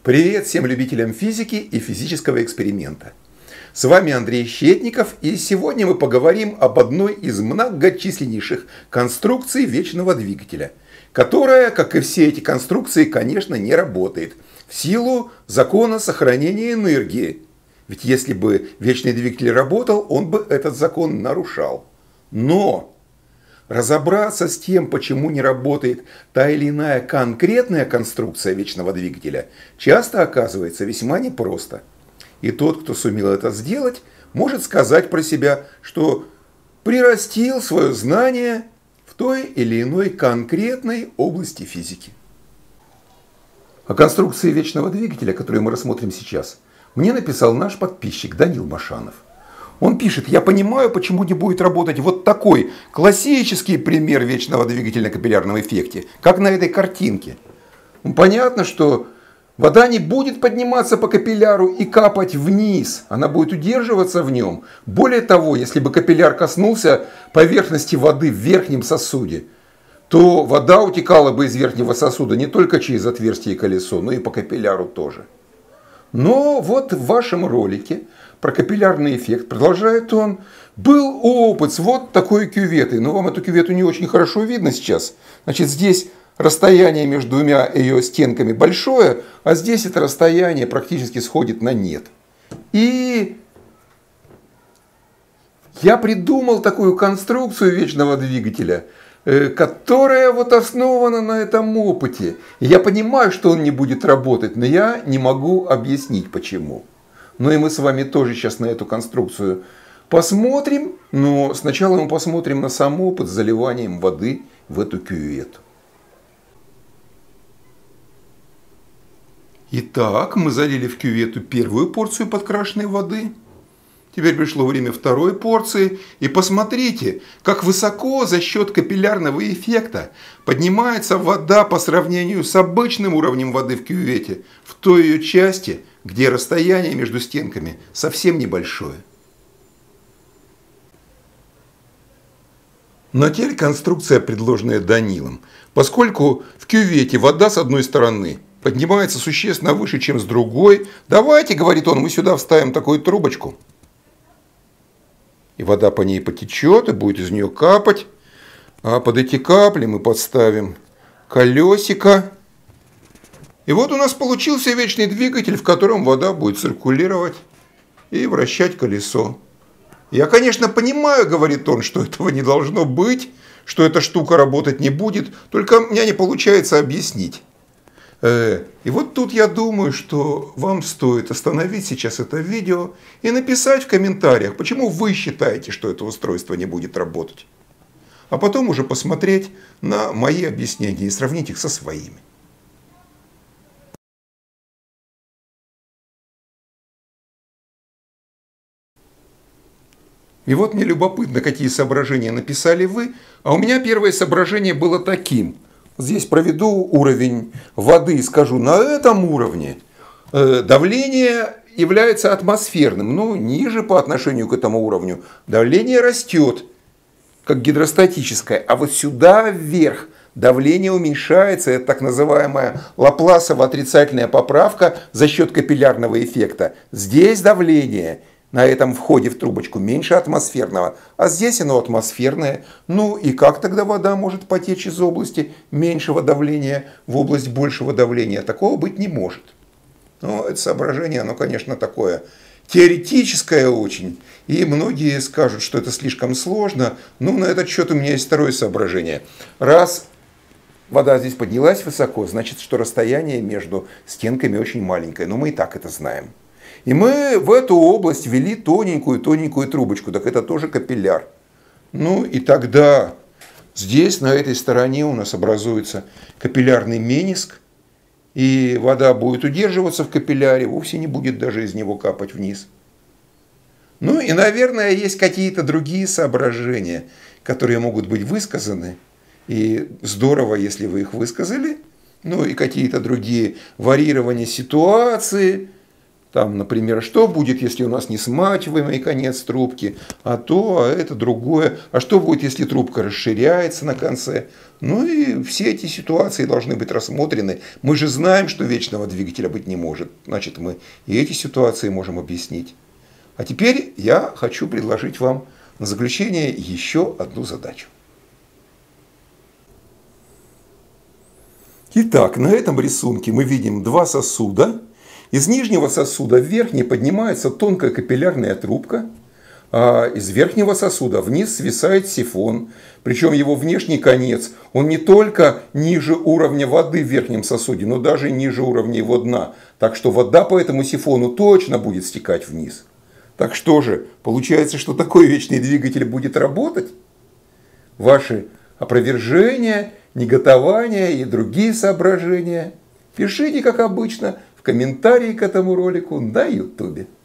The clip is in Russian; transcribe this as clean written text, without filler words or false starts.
Привет всем любителям физики и физического эксперимента. С вами Андрей Щетников, и сегодня мы поговорим об одной из многочисленнейших конструкций вечного двигателя, которая, как и все эти конструкции, конечно, не работает в силу закона сохранения энергии. Ведь если бы вечный двигатель работал, он бы этот закон нарушал. Но разобраться с тем, почему не работает та или иная конкретная конструкция вечного двигателя, часто оказывается весьма непросто. И тот, кто сумел это сделать, может сказать про себя, что прирастил свое знание в той или иной конкретной области физики. О конструкции вечного двигателя, которую мы рассмотрим сейчас, мне написал наш подписчик Данил Машанов. Он пишет: я понимаю, почему не будет работать вот такой классический пример вечного двигателя на капиллярном эффекте, как на этой картинке. Понятно, что вода не будет подниматься по капилляру и капать вниз, она будет удерживаться в нем. Более того, если бы капилляр коснулся поверхности воды в верхнем сосуде, то вода утекала бы из верхнего сосуда не только через отверстие и колесо, но и по капилляру тоже. Но вот в вашем ролике про капиллярный эффект, продолжает он, был опыт с вот такой кюветой. Но вам эту кювету не очень хорошо видно сейчас. Значит, здесь расстояние между двумя ее стенками большое, а здесь это расстояние практически сходит на нет. И я придумал такую конструкцию вечного двигателя, которая вот основана на этом опыте. И я понимаю, что он не будет работать, но я не могу объяснить почему. Ну и мы с вами тоже сейчас на эту конструкцию посмотрим, но сначала мы посмотрим на сам опыт с заливанием воды в эту кювету. Итак, мы залили в кювету первую порцию подкрашенной воды. Теперь пришло время второй порции. И посмотрите, как высоко за счет капиллярного эффекта поднимается вода по сравнению с обычным уровнем воды в кювете, в той ее части, где расстояние между стенками совсем небольшое. Но теперь конструкция, предложенная Данилом. Поскольку в кювете вода с одной стороны поднимается существенно выше, чем с другой, давайте, говорит он, мы сюда вставим такую трубочку. И вода по ней потечет, и будет из нее капать. А под эти капли мы подставим колесико. И вот у нас получился вечный двигатель, в котором вода будет циркулировать и вращать колесо. Я, конечно, понимаю, говорит он, что этого не должно быть, что эта штука работать не будет, только у меня не получается объяснить. И вот тут я думаю, что вам стоит остановить сейчас это видео и написать в комментариях, почему вы считаете, что это устройство не будет работать. А потом уже посмотреть на мои объяснения и сравнить их со своими. И вот мне любопытно, какие соображения написали вы, а у меня первое соображение было таким. Здесь проведу уровень воды и скажу, на этом уровне давление является атмосферным, но ниже по отношению к этому уровню давление растет, как гидростатическое, а вот сюда вверх давление уменьшается, это так называемая Лапласова отрицательная поправка за счет капиллярного эффекта. Здесь давление на этом входе в трубочку меньше атмосферного, а здесь оно атмосферное. Ну и как тогда вода может потечь из области меньшего давления в область большего давления? Такого быть не может. Но это соображение, оно, конечно, такое теоретическое очень. И многие скажут, что это слишком сложно. Ну, на этот счет у меня есть второе соображение. Раз вода здесь поднялась высоко, значит, что расстояние между стенками очень маленькое. Но мы и так это знаем. И мы в эту область ввели тоненькую трубочку, так это тоже капилляр. Ну и тогда здесь, на этой стороне у нас образуется капиллярный мениск, и вода будет удерживаться в капилляре, вовсе не будет даже из него капать вниз. Ну и, наверное, есть какие-то другие соображения, которые могут быть высказаны, и здорово, если вы их высказали, ну и какие-то другие варьирования ситуации, Там, например, что будет, если у нас не смачиваемый конец трубки, а это другое. А что будет, если трубка расширяется на конце? Ну и все эти ситуации должны быть рассмотрены. Мы же знаем, что вечного двигателя быть не может. Значит, мы и эти ситуации можем объяснить. А теперь я хочу предложить вам на заключение еще одну задачу. Итак, на этом рисунке мы видим два сосуда. Из нижнего сосуда в верхний поднимается тонкая капиллярная трубка, а из верхнего сосуда вниз свисает сифон. Причем его внешний конец, он не только ниже уровня воды в верхнем сосуде, но даже ниже уровня его дна. Так что вода по этому сифону точно будет стекать вниз. Так что же, получается, что такой вечный двигатель будет работать? Ваши опровержения, неготования и другие соображения пишите, как обычно, в комментарии к этому ролику на YouTube.